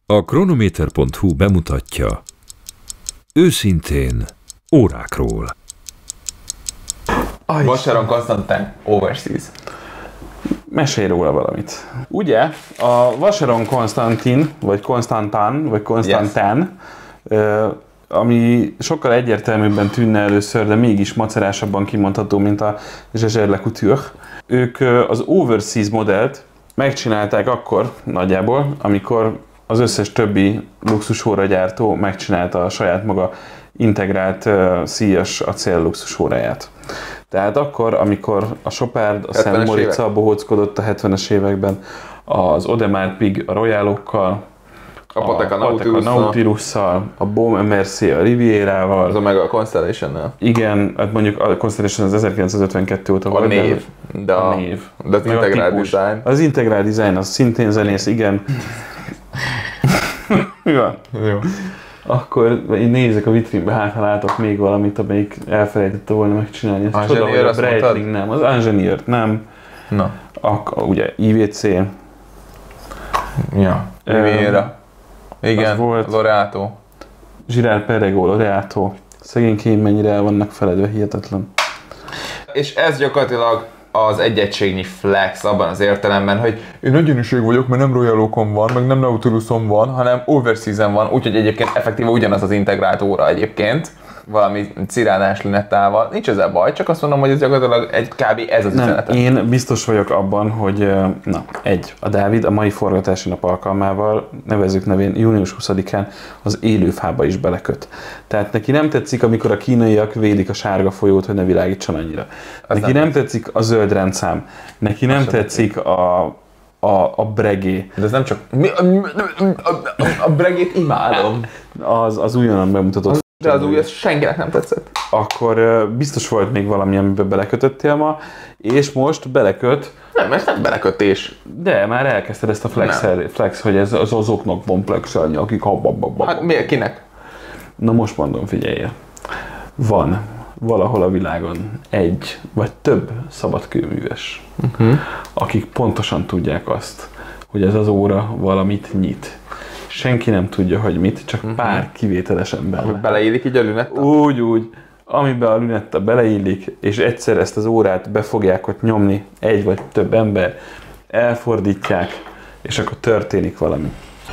A Chronometer.hu bemutatja őszintén órákról. Vacheron Constantin Overseas. Mesélj róla valamit. Ugye, a Vacheron Constantin, vagy Constantin, vagy Constantin, ami sokkal egyértelműbben tűnne először, de mégis macerásabban kimondható, mint a Jaeger LeCouture. Ők az Overseas modellt megcsinálták akkor nagyjából, amikor az összes többi luxusóragyártó megcsinálta a saját maga integrált szíjas acél luxusóráját. Tehát akkor, amikor a Chopard, a Saint Moritz-al bohóckodott a 70-es években, az Audemars Piguet a Royalokkal, a Patek Nautilusszal, a Baume & Mercier a Rivierával. Az a meg a Constellation-nel. Igen, hát mondjuk a Constellation az 1952 óta volt. A név. De az integrált design. Az integrált design, az szintén zenész, igen. Jó. Akkor én nézek a vitrínbe, hát ha látok még valamit, amelyik elfelejtette volna megcsinálni. Ez csoda, hogy a Breitling nem, az Ingenieur nem. Na. Ugye IWC. Ja. Riviera. Igen, volt. Loreato. Girard-Perregaux, Loreato. Szegénykéim mennyire el vannak feledve, hihetetlen. És ez gyakorlatilag az egyegységnyi flex abban az értelemben, hogy én nagyönöség vagyok, mert nem Royalokon van, meg nem Nautiluson van, hanem Overseasen van, úgyhogy egyébként effektíve ugyanaz az integrált óra egyébként, valami cirádás linettával. Nincs ezzel baj, csak azt mondom, hogy ez gyakorlatilag kb. Ez az üzenete. Én biztos vagyok abban, hogy a Dávid a mai forgatási nap alkalmával, nevezzük nevén június 20-án az élőfába is beleköt. Tehát neki nem tetszik, amikor a kínaiak védik a sárga folyót, hogy ne világítson annyira. Neki nem tetszik a zöld rendszám. Neki nem tetszik a bregé. De ez nem csak... A bregét imádom. Az újonnan bemutatott. De az új, ez senkinek nem tetszett. Akkor biztos volt még valami, amiben belekötöttél ma, és most beleköt. Nem, ez nem belekötés. De már elkezdted ezt a flex, hogy ez azoknak van flexelni, akik Hát miért? Kinek? Na most mondom, figyeljél. Van valahol a világon egy vagy több szabadkőműves, akik pontosan tudják azt, hogy ez az óra valamit nyit. Senki nem tudja, hogy mit, csak pár kivételes ember. Beleillik így a lünetta? Úgy, amiben a lünetta beleillik, és egyszer ezt az órát be fogják ott nyomni egy vagy több ember, elfordítják, és akkor történik valami.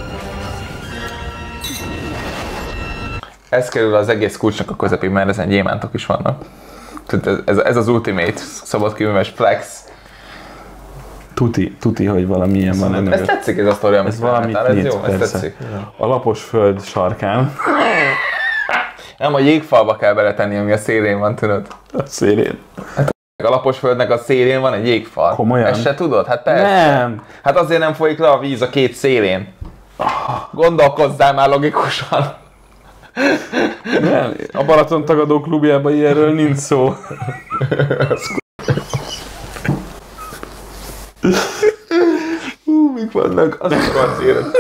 Ez kerül az egész kulcsnak a közepén, mert ezen gyémántok is vannak. Ez az ultimate szabadkőműves flex. Tuti, hogy valamilyen van ennek. Ez tetszik, ez a sztori, amit ez valamit ez jó, ez tetszik. A lapos föld sarkán. Nem, a jégfalba kell beletenni, ami a szélén van, tudod? A szélén? Hát a lapos földnek a szélén van egy jégfal. Komolyan? Ezt se tudod? Hát persze. Nem. Hát azért nem folyik le a víz a két szélén. Gondolkozzál már logikusan. Nem, a Balaton tagadó klubjában ilyenről nincs szó. Mik vannak? Az akarsz élet.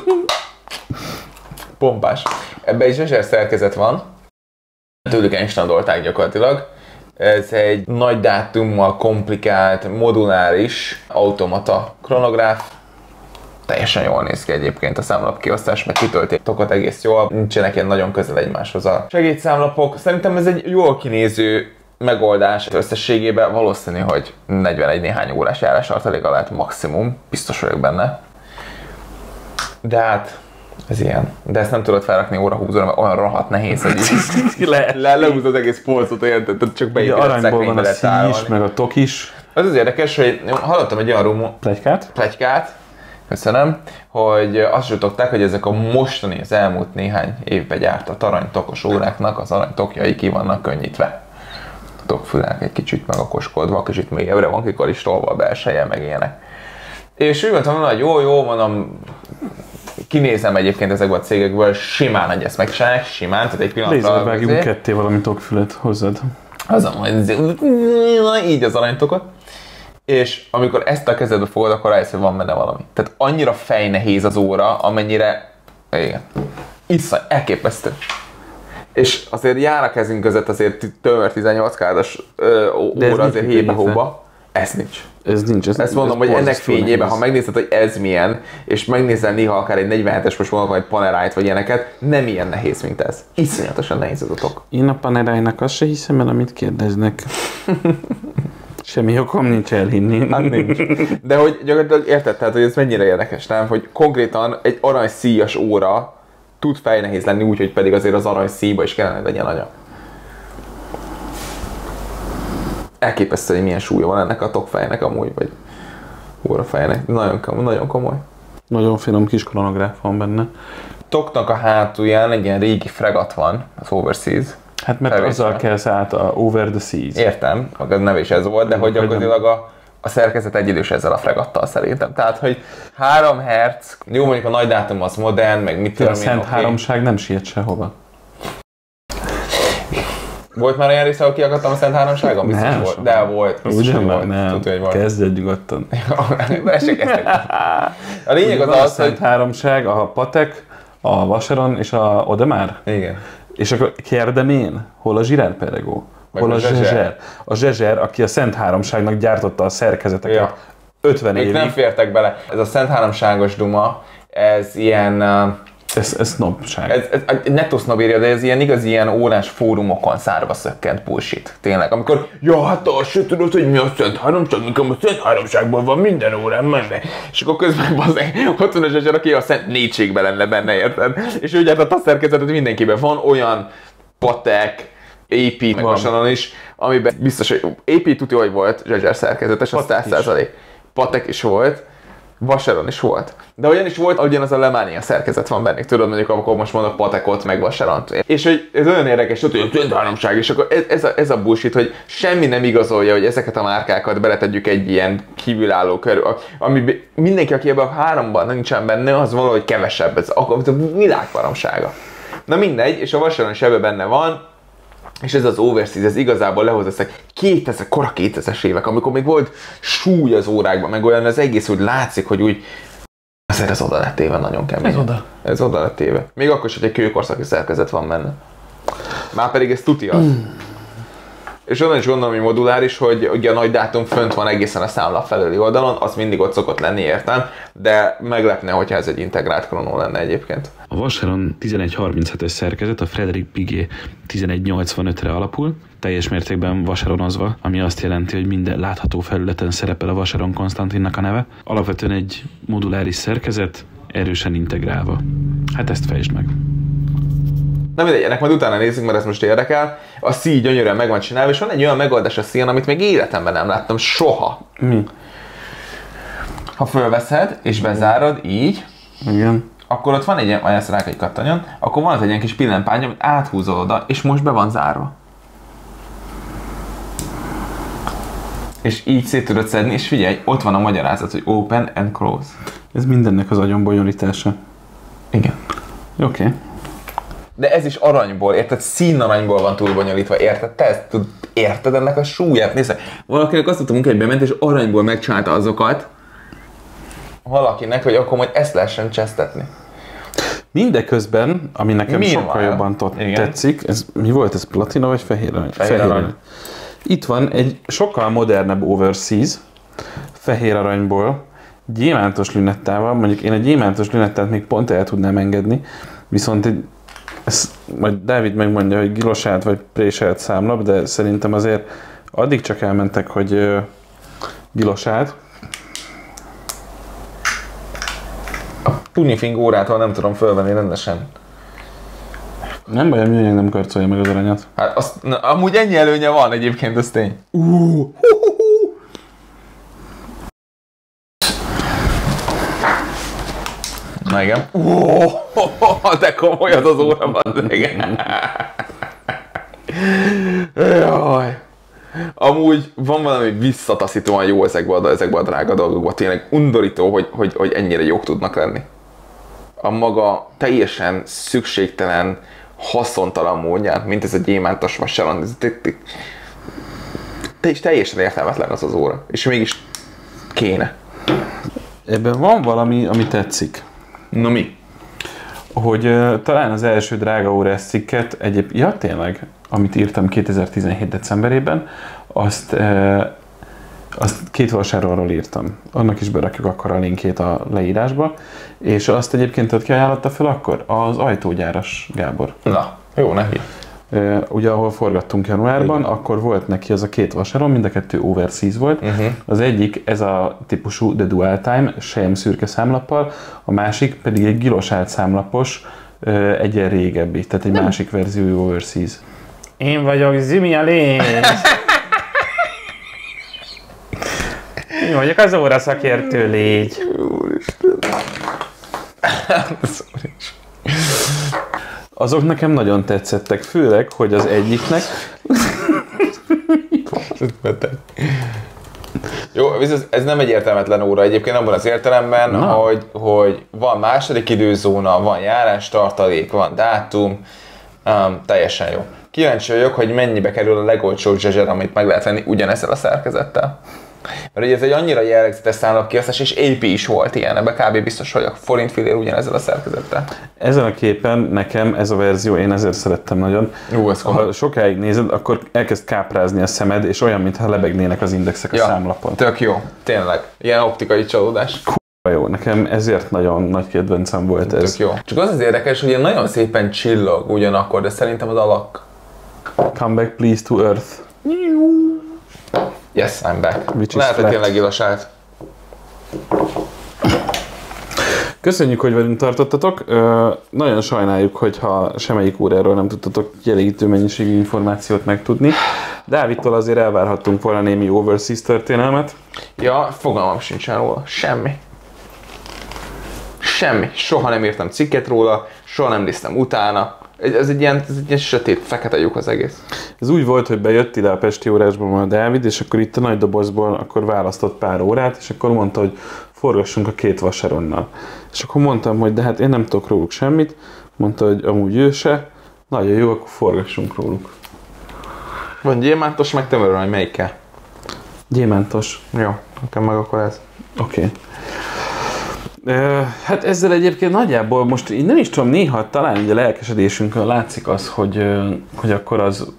Pompás. Ebben egy zsezser szerkezet van. Tőlük enstandolták gyakorlatilag. Ez egy nagy dátummal komplikált, moduláris automata kronográf. Teljesen jól néz ki egyébként a számlapkiosztás, meg kitölti tokat egész jól. Nincsenek ilyen nagyon közel egymáshoz a segédszámlapok. Szerintem ez egy jól kinéző megoldás. Összességében valószínű, hogy 41 néhány órás járástartaléka lehet maximum. Biztos vagyok benne. De hát ez ilyen. De ezt nem tudod felrakni órahúzóra, mert olyan rohadt nehéz, hogy lehúzod az egész polcot, érted? Csak beépíted a szekvénybe lehet tárolni. Aranyból van a szíj is, meg a tok is. Az érdekes, hogy hallottam egy olyan pletykát, köszönöm, hogy azt jutották, hogy ezek a mostani, az elmúlt néhány évben gyártott aranytokos óráknak az aranytokjai ki vannak könnyítve. A tokfülek egy kicsit meg okoskodva, kicsit mélyebbre van kikaristolva a belseje, meg ilyenek. És úgy mondtam, hogy jó, mondom, kinézem egyébként ezekből a cégekből, simán, hogy ezt megcsinálják, simán, tehát egy pillanatra... Lézervágjunk ketté valami tokfület hozzád. Az így az aranytokot. És amikor ezt a kezedbe fogod, akkor rájössz, hogy van benne valami. Tehát annyira fejnehéz az óra, amennyire... Igen. Iszony, elképesztő. És azért jár a kezünk között azért tömör 18 káros óra azért hébe-hóba. Ez nincs. Ez nincs. Ezt mondom, hogy ennek fényében, ha megnézed, hogy ez milyen, és megnézel néha akár egy 47-es most mondok, vagy Panerai-t, vagy ilyeneket, nem ilyen nehéz, mint ez. Iszonyatosan nehéz az a tok. Én a Panerai-nak azt se hiszem el, amit kérdeznek. Semmi okom nincs elhinni. Hát nincs. De hogy gyakorlatilag érted, tehát, hogy ez mennyire érdekes, nem? Hogy konkrétan egy aranyszíjas óra tud fejnehéz lenni úgy, hogy pedig azért az aranyszíjba is kellene legyen anya. Elképesztő, hogy milyen súlya van ennek a tokfejnek amúgy, vagy órafejnek. Nagyon komoly. Nagyon finom kis kronográf van benne. Toknak a hátulján egy ilyen régi fregat van, az Overseas. Hát mert azzal kelsz át a Over the Seas. Értem, a neve is ez volt, de hogy gyakorlatilag a szerkezet egyidős ezzel a fregattal szerintem. Tehát, hogy 3 hertz, jó mondjuk a nagy dátum az modern, meg mit tudom én. A Szent Háromság nem siet sehova. Volt már olyan része, ahol kiakadtam a Szent Háromságon? Biztos Nem, volt. De volt. Biztos, ugyan volt. nem. Tudja, hogy volt. Kezdjed nyugodtan. A lényeg az a az, Szent Háromság, a Patek, a Vacheron és a Audemars. Igen. És akkor kérdem én, hol a Girard Perregaux? Hol a Jaeger? A Jaeger, aki a Szent Háromságnak gyártotta a szerkezeteket. Ja. 50 évig. Ők nem fértek bele. Ez a Szent Háromságos duma, ez ilyen... Ez sznobság. Ez netto sznobírja, de ez ilyen igaz, ilyen órás fórumokon szárba szökkent bullshit. Tényleg, amikor hát azt se tudod, hogy mi a Szent Háromság, mikor a Szent Háromságból van minden órán menne. És akkor közben ott van a Zsezser, aki a Szent Négységben lenne benne, érted? És ő gyártott a szerkezetet mindenkiben. Van olyan Patek, AP, meg hasonlóan is, amiben biztos, hogy AP tudja, hogy volt Zsezser szerkezetes, az 100%. Patek is volt. Vacheron is volt. De olyan is volt, ugyanaz a Lemania szerkezet van bennük. Tudod, mondjuk, akkor most mondok Patekot, meg Vacheront. És hogy ez olyan érdekes, hogy a Szent Háromság, és akkor ez a bullshit, hogy semmi nem igazolja, hogy ezeket a márkákat beletegyük egy ilyen kívülálló körül. Ami mindenki, aki ebben a háromban nincsen benne, az valahogy kevesebb. Ez a világbaromsága. Na mindegy, és a Vacheron is ebben benne van. És ez az Overseas, ez igazából lehoz ezek 2000, kora 2000-es évek, amikor még volt súly az órákban, meg olyan az egész, hogy látszik, hogy úgy azért ez oda lett téve nagyon kemény. Ez oda lett téve. Még akkor is, hogy egy kőkorszaki szerkezet van benne. Már pedig ez tuti az. És onnan is gondolom, hogy moduláris, hogy ugye a nagy dátum fönt van egészen a számla felőli oldalon, az mindig ott szokott lenni, értem, de meglepne, hogyha ez egy integrált kronó lenne egyébként. A Vacheron 1137-es szerkezet a Frédéric Piguet 1185-re alapul, teljes mértékben vacheronozva, ami azt jelenti, hogy minden látható felületen szerepel a Vacheron Constantinnak a neve. Alapvetően egy moduláris szerkezet, erősen integrálva. Hát ezt fejtsd meg. Na mindegy, ennek majd utána nézzük, mert ez most érdekel. A szíj gyönyörűen meg van csinálva, és van egy olyan megoldás a szíjon, amit még életemben nem láttam soha. Mi? Ha fölveszed, és bezárod így, Igen. akkor ott van egy ilyen, ezt rá egy kattanyon, akkor van ott egy ilyen kis pillanpány, amit áthúzol oda, és most be van zárva. És így szét tudod szedni, és figyelj, ott van a magyarázat, hogy open and close. Ez mindennek az agyon bonyolítása. Igen. Oké. Okay. De ez is aranyból, érted? Színaranyból van túlbonyolítva, érted? Te ezt érted ennek a súlyát? Nézd, valakinek azt tudtam, hogy bement, és aranyból megcsinálta azokat valakinek, hogy akkor majd ezt lehessen csesztetni. Mindeközben, ami nekem sokkal jobban tetszik, ez, mi volt ez, platina vagy fehér arany? Fehér arany. Itt van egy sokkal modernebb Overseas, fehér aranyból, gyémántos lünettával, mondjuk én egy gyémántos lünettát még pont el tudnám engedni, viszont ezt majd Dávid megmondja, hogy gilosált vagy préselt számlap, de szerintem azért addig csak elmentek, hogy gilosált. A Punifing órától nem tudom fölvenni rendesen. Nem baj, a műanyag nem karcolja meg az aranyat. Hát azt, na, amúgy ennyi előnye van egyébként, ez tény. Na igen. De komoly az óra, van. Jaj. Amúgy van valami visszataszítóan jó ezekben a drága dolgokban. Tényleg undorító, hogy ennyire jók tudnak lenni. A maga teljesen szükségtelen, haszontalan módján, mint ez a gyémántos Vacheron. Teljesen értelmetlen az óra. És mégis kéne. Ebben van valami, ami tetszik. No mi? Hogy talán az első drága órás cikket ja tényleg, amit írtam 2017 decemberében, azt Azt 2 vásárolról írtam. Annak is berakjuk akkor a linkjét a leírásba. És azt egyébként ott ki ajánlotta fel akkor? Az ajtógyáras Gábor. Na, jó, neki. Ugye, ahol forgattunk januárban, igen, akkor volt neki az a 2 vasáron, mind a 2 overseas volt. Az egyik ez a típusú The Dual Time, selyem szürke számlappal, a másik pedig egy gilosált számlapos, egyen régebbi, tehát egy másik verziójú overseas. Én vagyok Zimi a lény! Én vagyok az óra szakértő légy. Úristen. Azok nekem nagyon tetszettek, főleg, hogy az egyiknek... Jó, ez nem egy értelmetlen óra egyébként abban az értelemben, hogy van második időzóna, van járástartalék, van dátum, teljesen jó. Kíváncsi vagyok, hogy mennyibe kerül a legolcsóbb zsezser, amit meg lehet venni ugyanezzel a szerkezettel. Mert ugye ez egy annyira jellegzetes számlapkiosztás, és AP is volt ilyen, ebben kb. Biztos vagyok, forintfillér ugyanezzel a szerkezettel. Ezen a képen nekem ez a verzió, én ezért szerettem nagyon. Jó, ha sokáig nézed, akkor elkezd káprázni a szemed, és olyan, mintha lebegnének az indexek a számlapon. Tök jó, tényleg. Ilyen optikai csalódás. Jó, nekem ezért nagyon nagy kedvencem volt ez. Tök jó. Csak az érdekes, hogy nagyon szépen csillog ugyanakkor, de szerintem az alak. Come back please to Earth. Yes, I'm back. Lehet, hogy tényleg gilosált. Köszönjük, hogy velünk tartottatok. Nagyon sajnáljuk, hogyha semmelyik óráról nem tudtatok kielégítő mennyiségű információt megtudni. Dávidtól azért elvárhattunk volna némi overseas történelmet. Ja, fogalmam sincsen róla. Semmi. Soha nem írtam cikket róla, soha nem néztem utána. Ez egy ilyen sötét, fekete lyuk az egész. Ez úgy volt, hogy bejött ide a Pesti órásban a Dávid, és akkor itt a nagy dobozból akkor választott pár órát, és akkor mondta, hogy forgassunk a 2 vasáronnal. És akkor mondtam, hogy de hát én nem tudok róluk semmit. Mondta, hogy amúgy ő se. Nagyon jó, akkor forgassunk róluk. Van gyémántos, meg tömörön, hogy melyikkel? Gyémántos. Jó, nekem meg akkor ez. Oké. Hát ezzel egyébként nagyjából most én nem is tudom, néha talán ugye a lelkesedésünkön látszik az, hogy akkor az...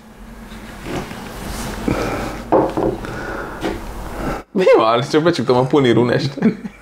Mi van? Csak becsuktam a Punirunest.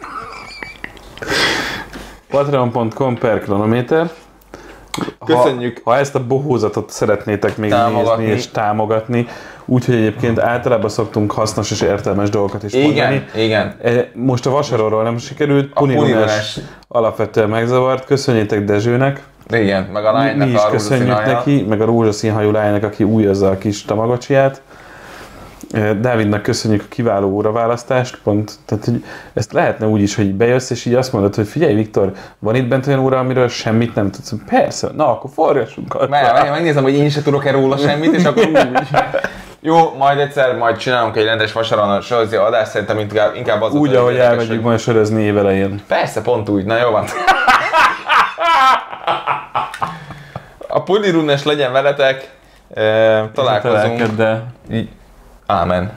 Patreon.com/kronométer. Köszönjük! Ha ezt a bohózatot szeretnétek még nézni és támogatni, úgyhogy egyébként általában szoktunk hasznos és értelmes dolgokat is mondani. Igen. Most a Vasaronról nem sikerült, Punirunás alapvetően megzavart. Köszönjétek Dezsőnek. Igen, meg a lánynak. Mi is köszönjük neki, meg a rózsaszínhajú lánynak, aki újazza a kis tamagocsiát. Dávidnak köszönjük a kiváló óraválasztást, tehát hogy ezt lehetne úgy is, hogy bejössz, és így azt mondod, hogy figyelj Viktor, van itt bent olyan óra, amiről semmit nem tudsz. Persze, na akkor forgassunk. Megnézem, hogy én se tudok-e róla semmit, és akkor úgy. Jó, majd egyszer csinálunk egy rendes Vasaron sörözi adást, szerintem inkább az úgy, ahogy elmegyünk majd sörözni évelején. Persze, pont úgy, na jó van. A Punirunás legyen veletek, találkozunk. De... Ámen.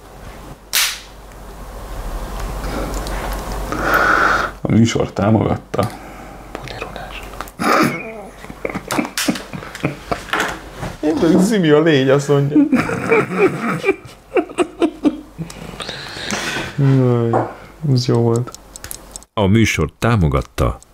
A műsor támogatta. Punirunás. Én vagyok Zimi a légy, azt mondja. Ez jó volt. A műsor támogatta